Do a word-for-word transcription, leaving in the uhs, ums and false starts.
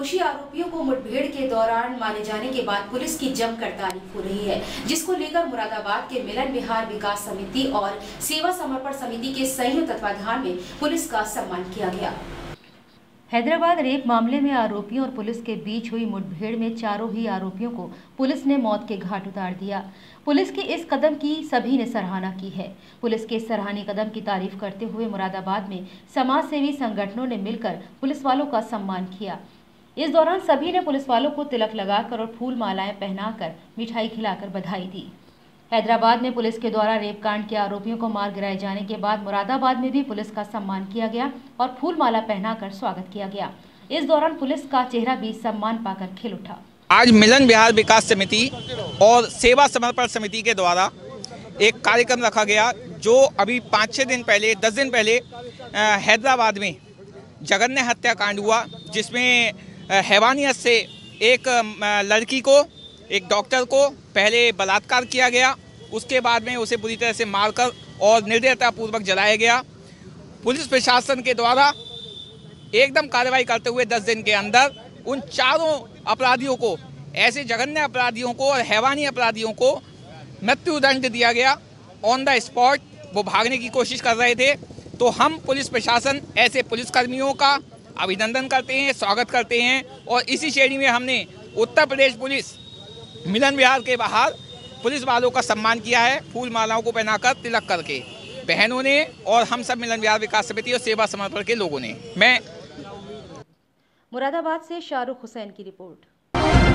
दोषी आरोपियों को मुठभेड़ के दौरान मारे जाने के बाद पुलिस की जमकर तारीफ हो रही है, जिसको लेकर मुरादाबाद के मिलन विहार विकास समिति और सेवा समर्पण समिति के संयुक्त तत्वाधान में पुलिस का सम्मान किया गया। हैदराबाद रेप मामले में आरोपियों और पुलिस के बीच हुई मुठभेड़ में चारों ही आरोपियों को पुलिस ने मौत के घाट उतार दिया। पुलिस के इस कदम की सभी ने सराहना की है। पुलिस के इस सराहनीय कदम की तारीफ करते हुए मुरादाबाद में समाज सेवी संगठनों ने मिलकर पुलिस वालों का सम्मान किया। इस दौरान सभी ने पुलिस वालों को तिलक लगाकर और फूल मालाएं पहनाकर मिठाई खिलाकर बधाई दी। हैदराबाद में पुलिस के द्वारा रेप कांड के आरोपियों को मार गिराए जाने के बाद मुरादाबाद में भी पुलिस का सम्मान किया गया और फूल माला पहनाकर स्वागत किया गया। इस दौरान पुलिस का चेहरा भी सम्मान पाकर खिल उठा। आज मिलन विहार विकास समिति और सेवा समर्पण समिति के द्वारा एक कार्यक्रम रखा गया, जो अभी पाँच छः दिन पहले दस दिन पहले हैदराबाद में जघन्य हत्याकांड हुआ, जिसमें हैवानियत से एक लड़की को, एक डॉक्टर को पहले बलात्कार किया गया, उसके बाद में उसे बुरी तरह से मारकर और निर्दयतापूर्वक जलाया गया। पुलिस प्रशासन के द्वारा एकदम कार्रवाई करते हुए दस दिन के अंदर उन चारों अपराधियों को, ऐसे जघन्य अपराधियों को और हैवानी अपराधियों को मृत्युदंड दिया गया। ऑन द स्पॉट वो भागने की कोशिश कर रहे थे। तो हम पुलिस प्रशासन ऐसे पुलिसकर्मियों का अभिनंदन करते हैं, स्वागत करते हैं। और इसी श्रेणी में हमने उत्तर प्रदेश पुलिस मिलन विहार के बाहर पुलिस वालों का सम्मान किया है, फूल मालाओं को पहनाकर तिलक करके बहनों ने और हम सब मिलन विहार विकास समिति और सेवा समर्पण के लोगों ने। मैं मुरादाबाद से शाहरुख हुसैन की रिपोर्ट।